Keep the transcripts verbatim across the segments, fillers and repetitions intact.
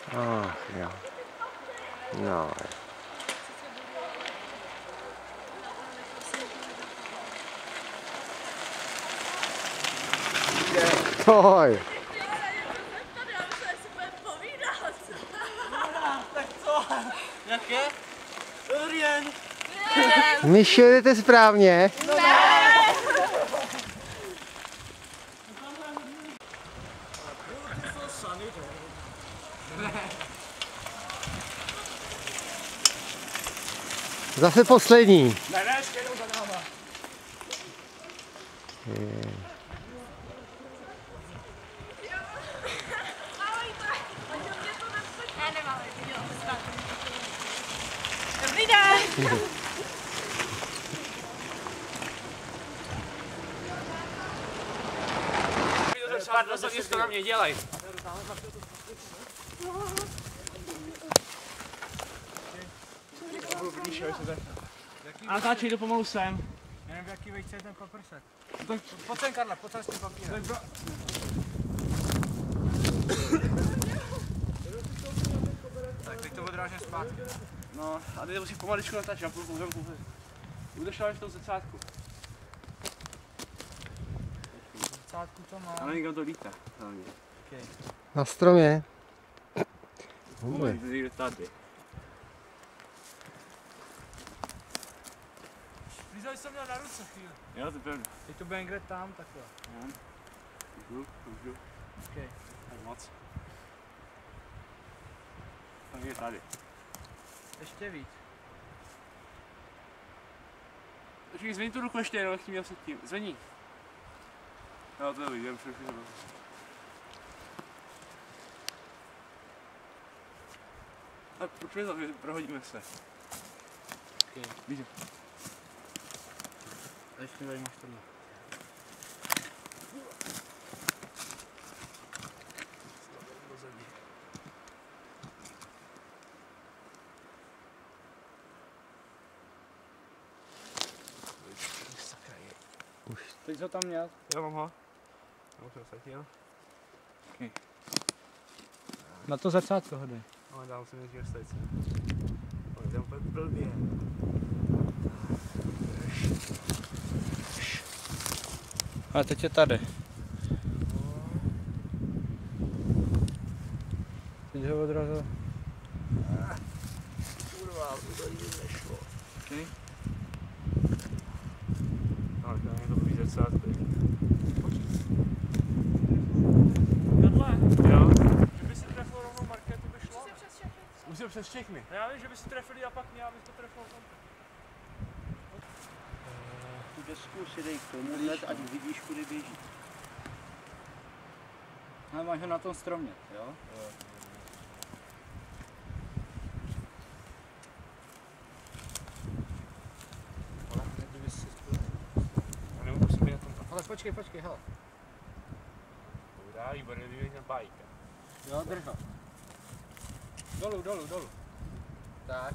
Ach jo. No. Oj. Tak co? Jak je? Dobrý den. Myši, jedete správně? Ne! Zase poslední. Ne, ne, ještě jedou za náma. Je. Dobrý den! Pardon, co nic to na mě dělej. A táčej, jdu pomalu sem. Nevím, v jaký vejce je ten paprsek. Tak Pojď sem, Karla, pojď sem s tím papírem. Tak, teď to odrážím zpátky. No, a ty musíš pomaličku natáčet, na půlku, půlku, půlku. Budeš ale v tom zrcátku. Zrcátku to má. A na někdo to lítá, hlavně. Okay. Na stromě. Pomalý, to jde tady. Lízali jsem měl na ruce chvíli. Jo, to je pravda. Teď to bude někde tam, takhle. Jo. Můžu, můžu. Okay. Tak moc. Tak je tady. Ještě víc. Počkej, zvení tu ruku ještě jenom, jak jsi měl předtím. Zvení. Jo, to je dobrý, jdem všechny to. Tak počkej to, prohodíme se. Okay. Víte. A ještě tady máš tohle. Už. Teď ho tam měl. Jo, mám ho. Já už jsem vsatil. Okay. Na to zrcátko hodej. Ale dám si nejdřív stajce. Ale jdem úplně blbě. Ale teď je tady. Teď ho odrazil. Kurva, to tady nešlo. Okay. Ale to je to blíž zrcátko. Karle, Jo. že by si trefil rovnou marketu, by šlo? Už jsem přes všechny. Já vím, že by si trefili a pak mě, abys to trefil tam. Tu desku si dej k tomu hned, ať vidíš, kudy běží. Ale máš ho na tom stromě, jo? Jo. Ale kdyby si... A nebo musím být na tom. Ale počkej, počkej, hele. Dobrá, výborně, kdyby na bajka. Jo, drž ho. Dolů, dolů, dolů. Tak.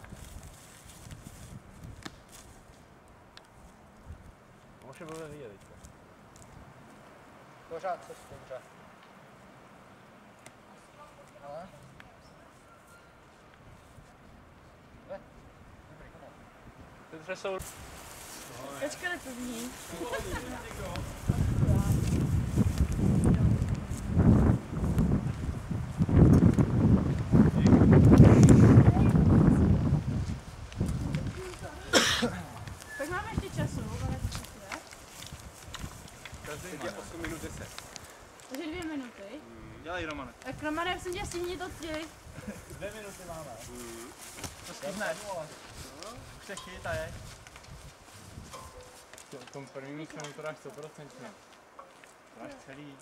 Možná bude vidět teďka. Pořád se dobře. Ale? Ne? Dobrý, kom on. Ty třesou. Počkej, první. Tak máme ještě času, máme času, ne? Každý má osm minut deset. Takže dvě minuty. Dělej, Romane. Tak Romane, jsem tě stihni to ty. Dvě minuty máme. To stihneš. Už se chytá, je. V tom prvním jsem to dáš sto procent. Dáš celý.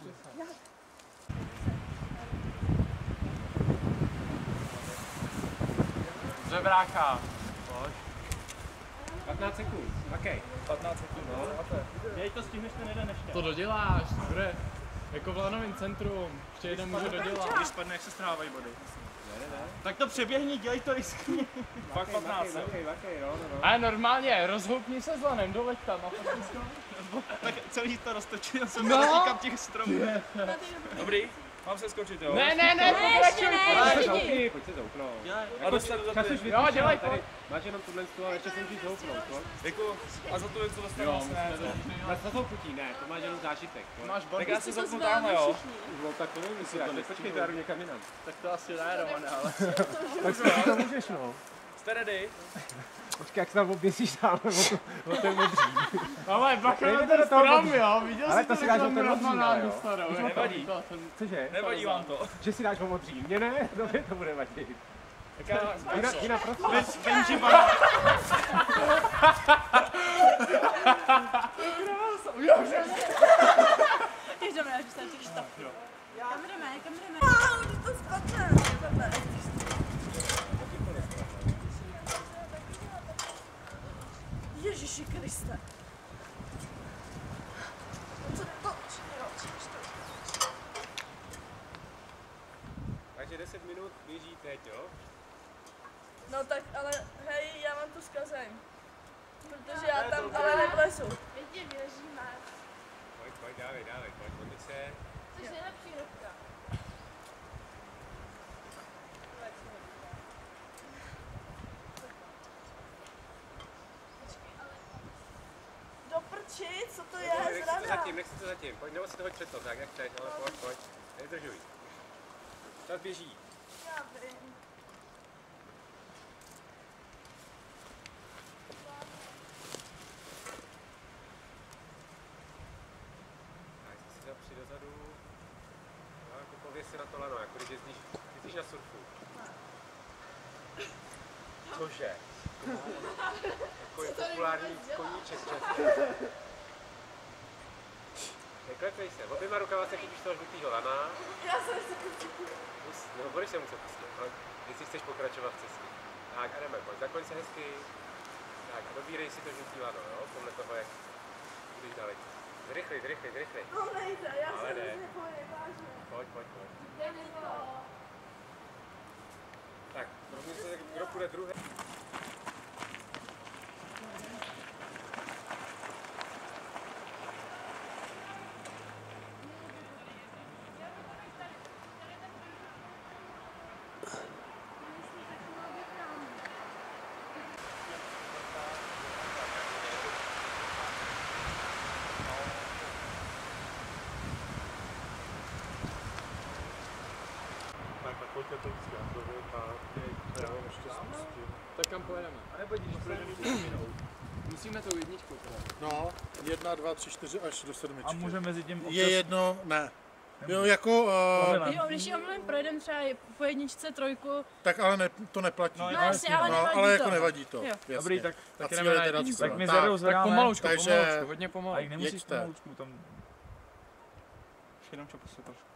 Žebráka. Pojď. patnáct sekund. OK. patnáct sekund. No. Jej to stihneš ten jeden ještě. To doděláš, bude jako v lanovém centrum, ještě jeden může dodělat. Když spadne, jak se strávají body. Tak to přeběhni, dělej to risky. Pak patnáct. Ale normálně, rozhoupni se s lanem, doleď tam a Tak celý to roztočil jsem No. no. Týkám těch stromů. Dobrý? Mám se skočit, jo? Ne, ne, ne, Ne, ještě ne, ještě Zoukni, pojď se zouknout. A dostanu za to. Jo, dělej, pojď. Máš jenom tuhle tu, ale ještě jsem ti zouknout, pojď. Jako, a za to něco dostanu Jo, asi ne. musíme to. Na za zouknutí, ne, to máš jenom zážitek. Máš Tak barvu. já se zouknu tamhle, jo? No tak to nevím, jestli to počkej, to já jdu někam jinam. Tak to asi ne, Romane, ale... Tak si to můžeš, no. Jste ready? Počkej, jak se tam oběsíš tam, o ten modří. Ale bacha na ten strom, jo, viděl jsi to, si dáš o ten modří, jo. Nevadí. Cože? Nevadí vám to. Že si dáš o modří, mně ne, dobře to bude vadit. Tak já... Jina, Jina, prosím. Benji pana. Teď jdeme, já už jsem těch štab. Kam jdeme, kam jdeme? Wow, to spadne. Ježiši Kriste. Co to? Takže deset minut běží teď, jo? No tak ale hej, já vám to zkazím. Protože já tam ale nevlezu. My ti věříme. Pojď, pojď, dávej, dávej, pojď, pojď se. Jsi nejlepší rybka. Do prči, co to je? Nech si to Zrada. zatím, nech si to zatím, pojď, nebo si to hoď před to, tak jak chceš, ale pojď, pojď, nedržuj. Čas běží. Já vím. Tak si zapři dozadu. A jako pověs si na to lano, jako když jezdíš, jezdíš na surfu. Cože? Jako je populární koníček český. Neklepej se, oběma rukama se chytíš toho žlutýho lana. Já jsem se Mus, no, budeš se muset pustit, ale jestli chceš pokračovat v cestě. Tak a jdeme, pojď, zakloň se hezky. Tak a dobírej si to žlutý lano, jo, podle toho, jak budeš daleko. Zrychli, zrychli, zrychli. to nejde, já Ale se jde. nebojím, vážně. Pojď, pojď, pojď. Jde mi to. Tak, rovně se, kdo půjde druhý. Tak kam pojedeme? A nebo když budeme Musíme tou jedničkou teda. No, jedna, dva, tři, čtyři až do sedmičky. A můžeme mezi tím Je jedno, ne. Jo, jako, uh, Jo, když jo, mluvím, projedeme třeba po jedničce, trojku. tak ale ne, to neplatí. No jasně, ale no, nevadí ale to. jako nevadí to. Jo. Jasně. Dobrý, tak, A tak cíl jdeme je na teda jedničku. cíl. Tak my Tak, zvedou Tak zvedáme. pomalučku, Takže- pomalučku, hodně pomalu. A jak nemusíš jeďte. pomalučku, tam... Už jenom čapu se trošku.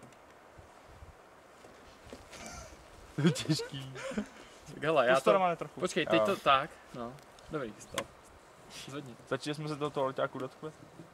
Těžký. Tak hele, já Pustora to... máme trochu. Počkej, teď to tak. No, dobrý, stop. Zvedni. Začali jsme se do toho leťáku dotkli?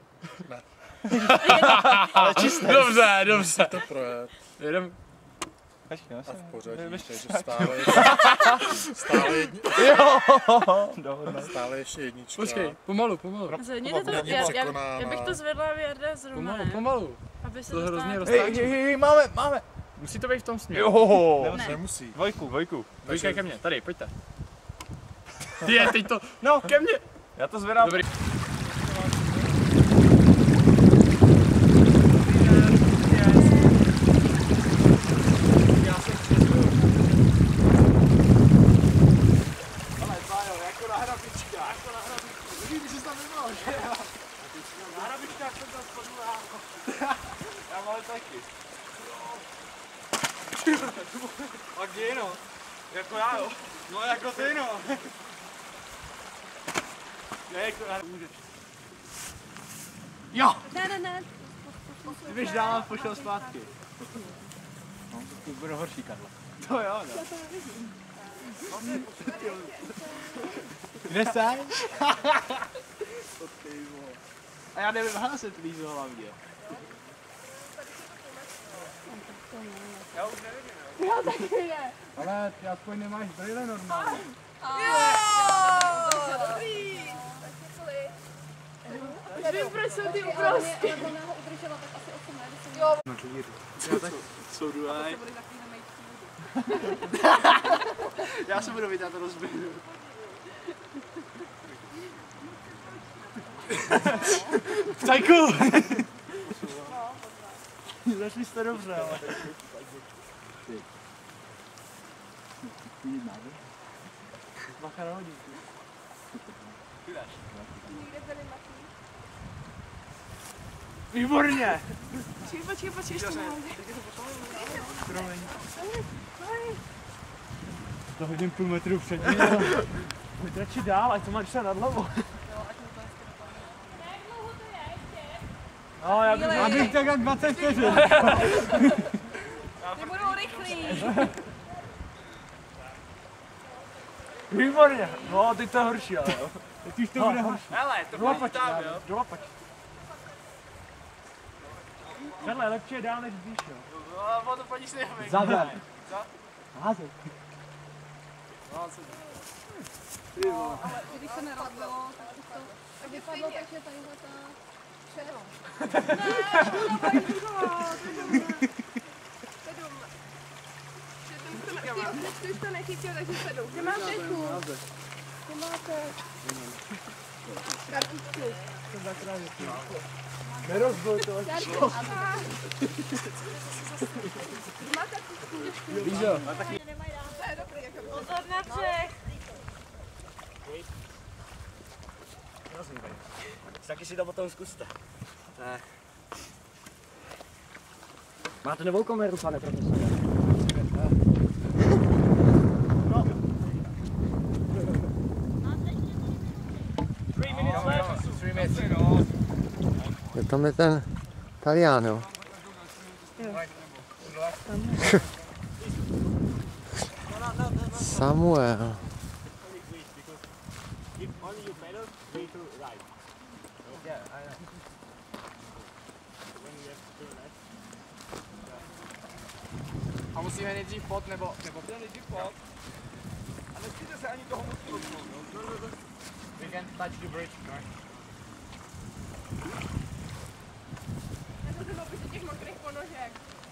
Ale čisté. Dobře, dobře. To projet. Jedem. Počkej, já A v pořadí, Nevím, takže stále, stále, jedni, Dohodne. stále ještě jednička. Počkej, pomalu, pomalu. Zvedněte to, Není já, já, překonána. já bych to zvedla věrde z Pomalu, Romanem, pomalu. aby se To dostala... hrozně Hej, roztáčí. hej, hej, máme, máme. Musí to být v tom směru. Jo. Ne. Nemusí. Dvojku, dvojku. Počkej ke mně, tady, pojďte. Ty je, teď to, No, ke mně. já to zvedám. Dobrý. Já mám taky. A kdy no? Jako já jo? No jako ty no. Ne, jako já můžeš. Jo! Ne, ne, ne. Kdybych dál pošel zpátky. No, to bude horší, Karla. To jo, no. Kde jsi? A já nevím, hla se plízl hlavně. Já už nevím, Já taky ne. Ale ty aspoň nemáš brýle normálně. Dobrý. Nevím, proč jsou ty uprostřed. Ona ho udržela tak asi osm let, Co důlej? Já se budu vidět, já to rozbiju. Tajku! Začali jste dobře, ale... Bacha na hodinku. Výborně! Počkej, počkej, počkej, ještě mám. Promiň. To hodím půl metru před ním. Pojď radši dál, ať to máš se nad hlavou. No, já bych, já bych tak jak dvacet vteřin. Ty budou rychlí. Výborně. No, teď to je horší, ale jo. Teď už to bude horší. Hele, to Do bylo lapačky, tam, jo. do lapačky. Karle, lepší je dál než blíž, jo. No, ono to paní si neví. Zadek. Co? Házek. No, co? Ale když se nerobilo, tak už to tak vypadlo, takže tadyhle ta čero. Ty už to nechytil, takže sedm. Ty máš dechu. Ty máte... Kartičku. Nerozboj to. Kartičku. Má kartičku. Lízo. To je dobrý, jako pozor na břeh. Taky si to potom zkuste. Tak. Máte novou kameru, pane profesore? Je tam je ten Talián, jo. Samuel. A musíme nejdřív pot, nebo... Nebo bude nejdřív pot. A nesmíte se ani toho moc dotknout, no. We can touch the bridge, right? Já jsem se mluví těch mokrých ponožek.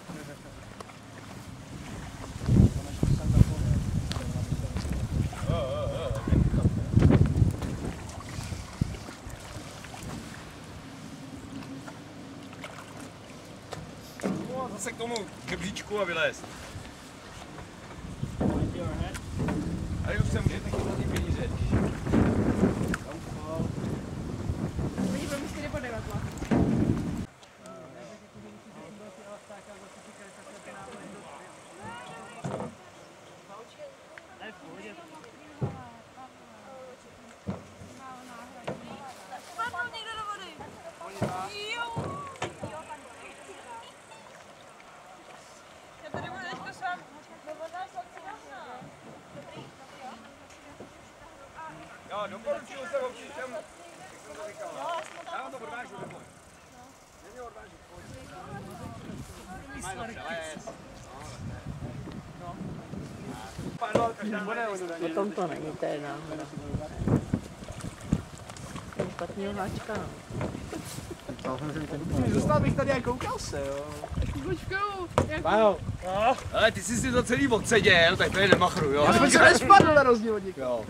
No, zase k tomu žebříčku a vylez. A už se můžete chytat ty peníze. Podívej, mi čtyři po devadla. Spadnou někdo do vody. Jo. Já tady budu teďko sám. No voda je sladká. Jo, doporučuju se občit tam. Já vám to odvážu, nebo? Nemě odvážu, pojď. Potom to není, to je náhoda. Špatného háčka, no. Zůstal bych tady a koukal se, jo. Počkou. Pájo. Ale ty jsi si to celý odseděl, tak to je nemachru, jo? Já jsem se nespadl na rozdíl od někoho.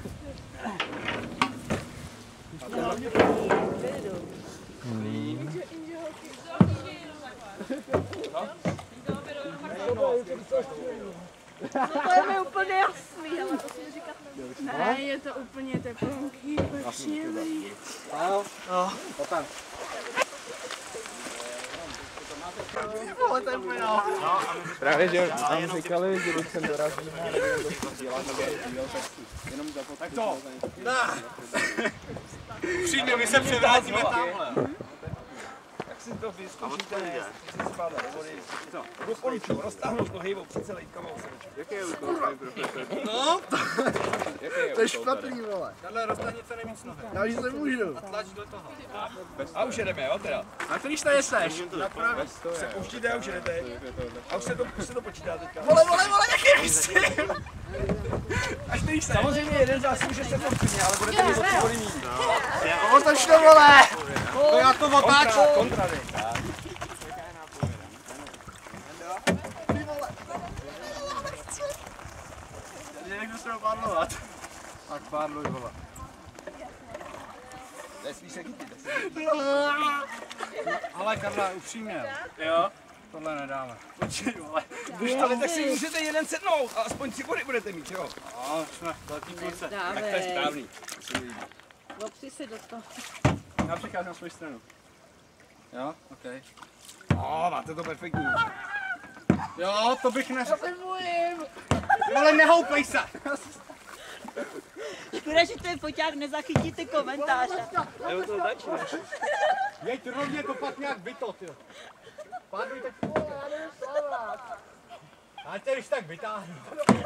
No to je mi úplně jasný, ale to si říkat nebudu. Ne, je to úplně teplonký, pečivý. Pájo. No. Potom. Ale to je úplně Právě, že tam říkali, že když jsem dorazil, tak to. Přijďme, my se převrátíme tamhle. Jak si to vyzkoušíte, jestli si spadá do vody. Doporučuji, roztáhnout to hejbou při celý kamal. Jaký je úkol, pane profesor? No! to je špatný, vole. Tahle roztáhni co nejvíc nohy. Já už nemůžu. A tlač do toho. A už jedeme, jo teda. Na který jste jeseš? Na pravý. Se pouštíte a už jedete. A už se to, už se to počítá teďka. Vole, vole, vole, jaký místy! Až ty jsi. Samozřejmě jeden z vás může se postupně, ale budete mít od body mít. Otoč to, vole! To já to otáču. Kontra, kontra, musíme pádlovat. Tak pádluj, vole. Nesmíš se chytit, ale Karla, upřímně, Jo? tohle nedáme. Počkej, vole. Ale tak si můžete jeden sednout a aspoň tři body budete mít, jo? No, jsme velký kluce. Tak to je správný. Opři se do toho. Já přicházím na svou stranu. Jo, okej. O, máte to perfektní. Jo, to bych neřekl. se bojím. Ale nehoupej se! Škoda, že ten foťák nezachytíte komentáře. Jo, to začne. Jeď rovně to pak nějak vyto, ty. Pádluj tak. A tě když tak vytáhnu.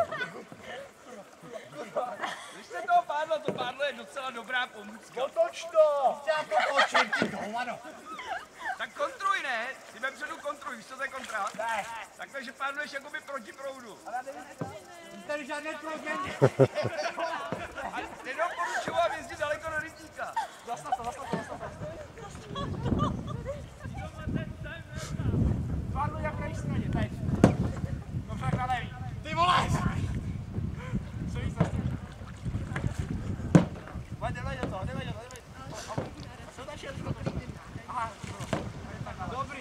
Když se toho pádla, to pádlo je docela dobrá pomůcka. Otoč to! Já to otočím, ty hovado. Tak kontruj, ne? Ty vepředu kontruj, víš co to je kontra? Ne. Tak takže pádluješ jakoby proti proudu. Tady žádné proudění. A nedoporučuji vám jezdit daleko do rybníka. Zastav to, zastav to, zastav to. Pádluj na krají straně, teď. Dobře, na levý. Ty vole! Co víc zase? Pojď, jdeme do toho, jdeme do toho, jdeme do toho. Co ta šerka? Aha, dobrý.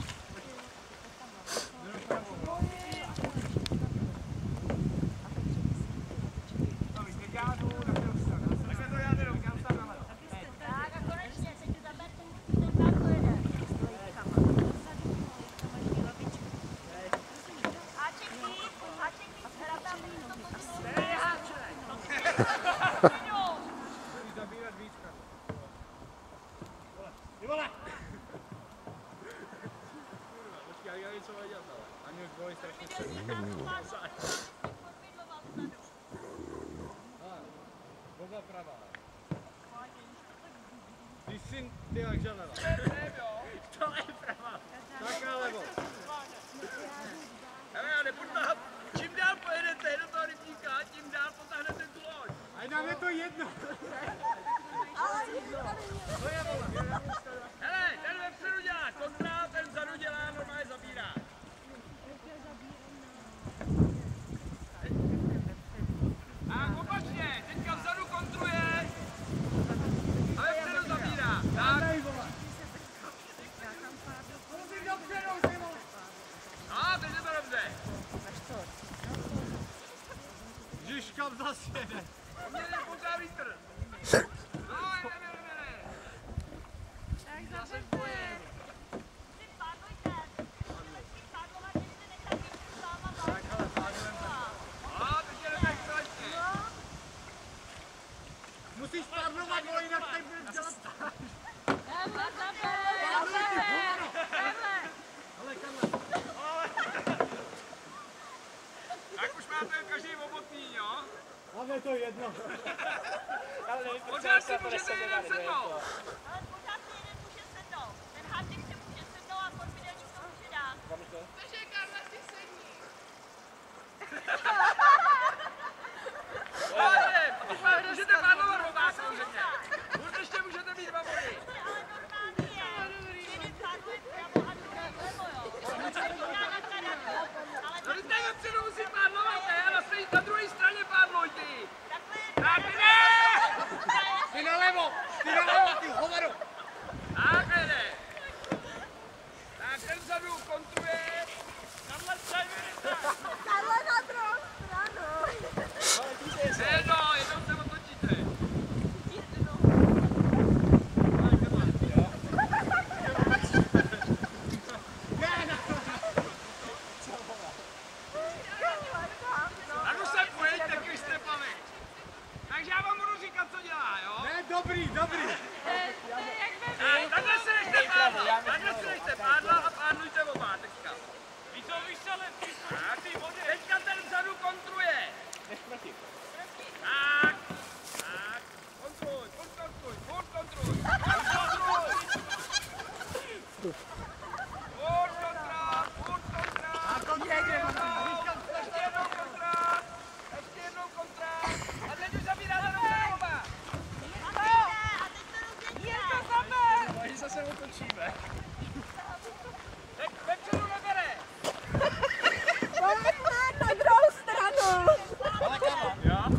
Ty syn, ty jak žádná. To je pravá. Tak na levo. Hele, já nebudu tahat. Čím dál pojedete do toho rybníka, tím dál potáhnete tu loď. A nám je to jedno. Hele, ten vepředu dělá kontra, ten vzadu dělá, normálně zabírá. A opačně, teďka vzadu kontruje. A vepředu zabírá. Tak. No, teď je to dobře. Žiž kam zase jede. Poměrně poká vítr. No, jdeme, jdeme, jdeme. Tak zase pojď. A, teď jdeme krátně. Musíš pádlovat, vole, jinak tady budeš dělat. Takhle, takhle, takhle, takhle. Ale Karla. Tak už máte každý obotný, jo? Nám je to jedno. Pořád si můžete jeden sednout. Ale pořád si jeden může sednout. Ten háček si může sednout a podvidelník to může dát. Takže Karla si sední. Pádem, a teď má- můžete pádlovat oba samozřejmě. Furt ještě můžete mít dva body. Ale normální je. Jeden pádluje vpravo a druhý vlevo, jo. Ale No teď tady vepředu musí pádlovat, ne? A na, stej- na druhé straně pádluj ty. takhle Tak jde! Ty na levo, ty na levo, ty hovado. Tak jde. Tak ten vzadu kontruje. Tamhle stejně. Karla na druhou stranu. Jedno, jednou se otočíte. Nadu se pojďte, když jste plavi. Takže já vám budu říkat, co dělá, jo? Ne, dobrý, dobrý. Tak, takhle se nechte pádla, takhle se nechte pádla a pádlujte oba teďka. Víš co, víš co, víš co, ty vody. Teďka ten vzadu kontruje. Tak, tak, kontruj, furt kontruj, furt kontruj, furt kontruj. Furt kontra, furt kontra. A to jede, ještě jednou kontra, ještě jednou kontra. A teď už zabíráte do oba. Tady zase otočíme. Tak vepředu nebere. Na druhou stranu. Ale Karla.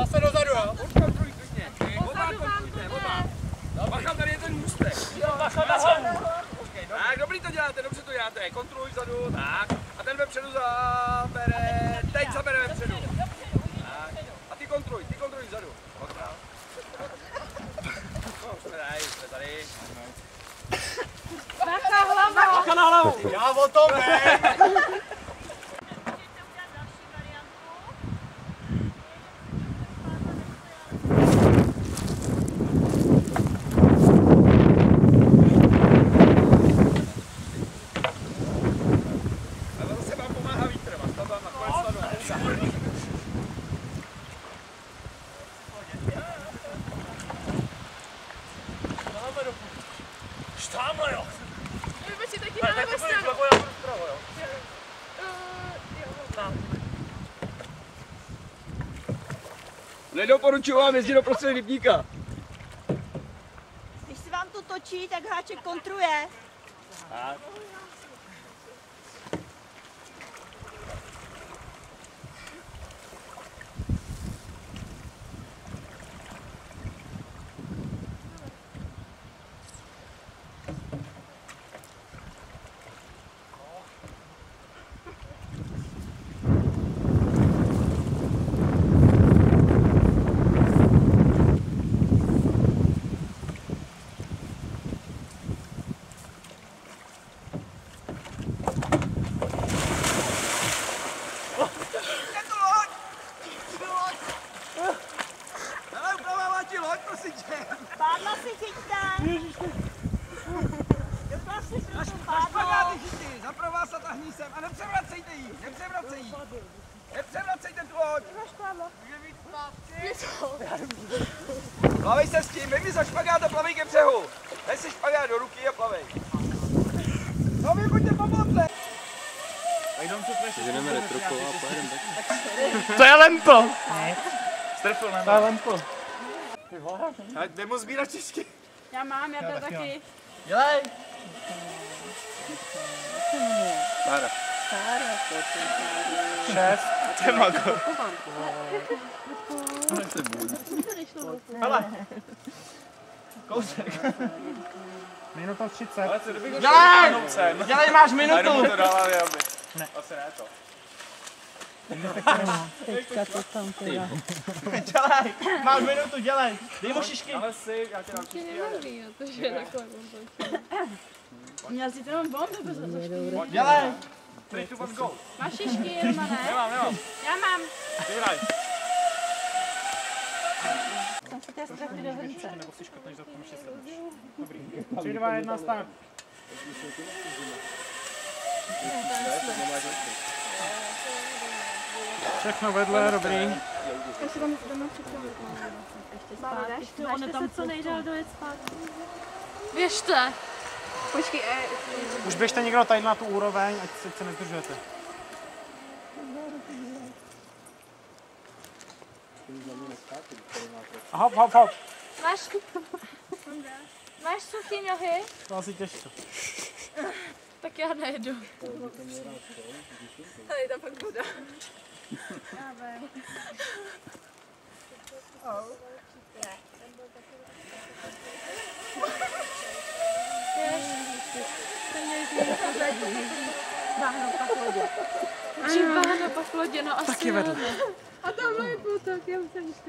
Zase dozadu, jo? Kontroluj klidně. Oba kontrolujte, oba. Bacha, tady je ten můstek. Tak, dobrý to děláte, dobře to děláte. Kontroluj vzadu, tak. A ten vepředu zabere, teď zabere vepředu. Tak. A ty kontroluj, ty kontroluj vzadu. No, jsme tady, jsme tady. Bacha, hlava! Bacha na hlavu! Já o tom vím! Štámhle, jo! Vy si taky Ne, na tak levé to bude straně. vlevo, já budu vpravo, jo? Nedoporučuji vám jezdit do prostředí rybníka. Když se vám to točí, tak háček kontruje. Tak. Pádla si chyťte. Na špagáty chytí, zaprava se tahní sem a nepřevracejte jí, nepřevracej jí. Nepřevracejte tu loď. Plavej se s tím, vyjmi za špagát a plavej ke břehu. Dej si špagát do ruky a plavej. No vy buďte pomoci. Jdeme retroko a pojedeme tak. To je lempo! Strfil na to je lempo. Tak jde mu sbírat tisky. Já mám, já to taky. Dělej! Sára. Šest. To je mago. Hele! Kousek. Minuta třicet. Ale co kdybych Dělej! sem? Dělej, máš A jenom mu minutu! to dala, aby. Ne. Asi ne to. Dělej! Máš minutu, dělej! Dej mu šišky! Ale si, já tě dám Tě čistý. nebaví, no, to, že je takhle bomba. Měl jsi tam bombu bez zašpívat. Dělej! Three, two, one, go. Máš šišky, Romane? Nemám, nemám. Já mám. Ty hraj. Tam se té ztratí do hrnce. Nebo si škotneš za pomoci se. Dobrý. tři, dva, jedna, start. Všechno vedle, dobrý. Já si tam doma připravit. Ještě spát. Ještě se co nejdál dojet spát. Běžte. Počkej, e, Už běžte někdo tady na tu úroveň, ať se, se nezdržujete. Hop, hop, hop. Máš... Máš suchý nohy? To asi těžko. tak já nejedu. Tady je tam fakt voda. Báhno pak lodě. Že báhno pak lodě, no asi. Taky vedle. A tamhle je potok, já musím ještě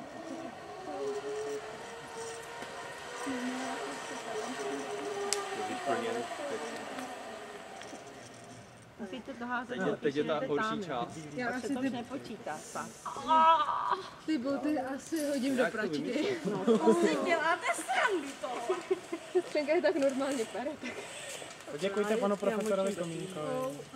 Musíte to házet. Teď, teď je ta horší část. Já Pak se asi to ty, už nepočítá spát. ty boty asi hodím do pračky. To si děláte srandu toho. Střenka je tak normálně pere. Děkujte panu profesorovi Komínkovi.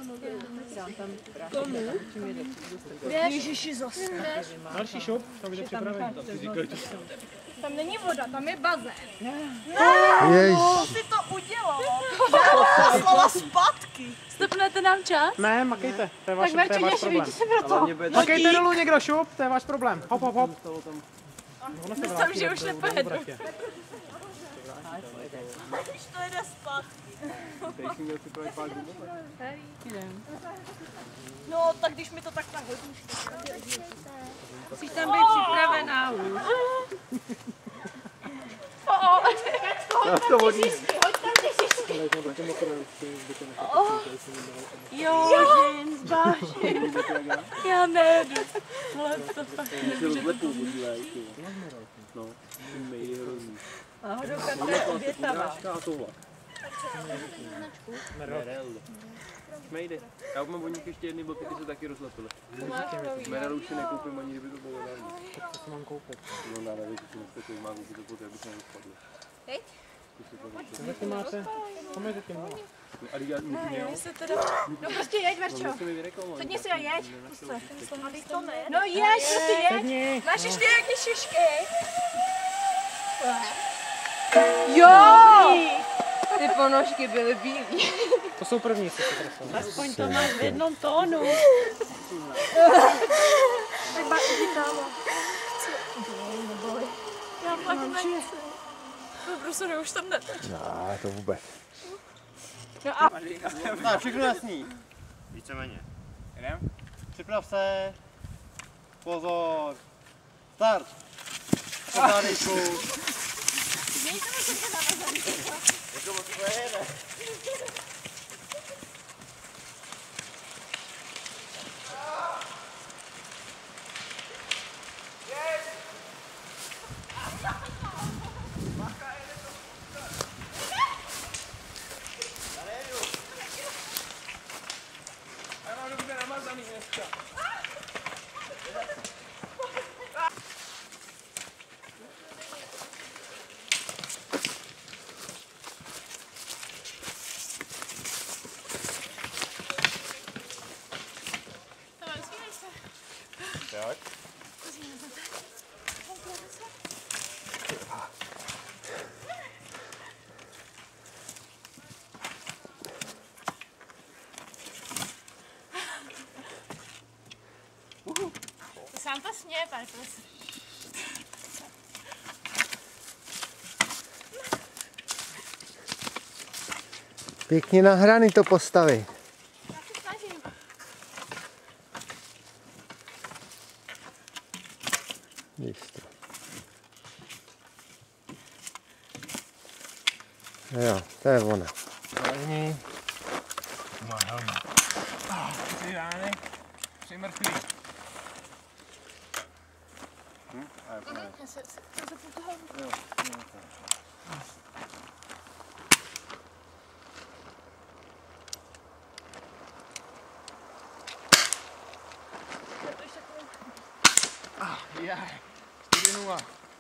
Komu? Ježiši, zase. Další šup, to bude připravený. Tam není voda, tam je bazén. To si to udělalo. Poslala zpátky. Stopnete nám čas? Ne, makejte, to je, vaš, Tak to je Verčo, váš problém. si pro to. Makejte dolů někdo šup, to je váš problém. Hop, hop, hop. Myslím, že už nepojedu. Když to jede zpátky. No, tak když mi to tak nahodíš. Musíš tam být připravená už. To vodí. Jo, žen, zbášen. Já nejedu. Ale to fakt nemůžu. No, mejdy hrozný. náhodou to je obětavá. A tohle. Merello. Mejdy. Já mám od nich ještě jedny boky, ty se taky rozlepily. Merello už si nekoupím ani, kdyby to bylo dávno. Tak co si mám koupit? No dá, nevím, že si nestačí, má koupit to poté, aby se nerozpadly. Teď? Co zatím máte? Co mezi tím má? A já Ne, já se teda... No prostě jeď, Verčo. Sedni si a jeď. A ty to ne? No jeď, prostě jeď. Sedni! Máš ještě nějaký šišky? Jo! Ty ponožky byly bílý. To jsou první, co se prosím. Aspoň to máš v jednom tónu. Tak bá, chytáva. Já fakt nechci. Prostě už tam netoč. No, to vůbec. No a Tak, všechno jasný. Víceméně. Jdem? Připrav se. Pozor. Start. Pořádejku. Jako moc to jede. Tak. Sám to směje, pane profesor. Pěkně na hrany to postaví. Já se snažím. Víš to. Jo, to je ona. První. Má helma. Tři rány. Tři mrtví. Já se, se, jsem se po toho... Jaj. čtyři nula.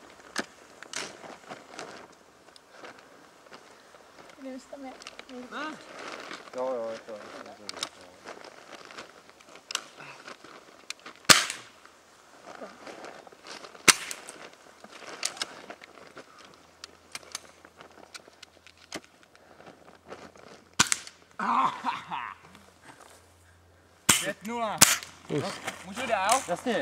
Nevím, jestli tam je. Jo, jo, je to. pět nula. No, můžu dál? Jasně.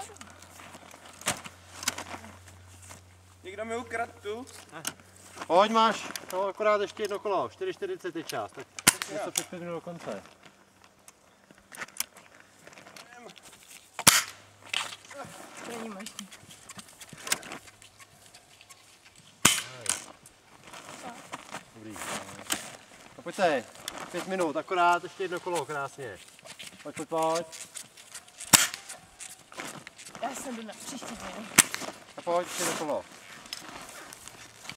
Někdo mi ukradl tu? Pojď, máš. To akorát ještě jedno kolo. čtyři čtyřicet je čas. Tak něco před pět minut do konce. To není možný. Dobrý. A pojďte. Pět minut, akorát ještě jedno kolo, krásně. Pojď, pojď, pojď. Já se jdu na příští den. A pojď, ještě jedno kolo.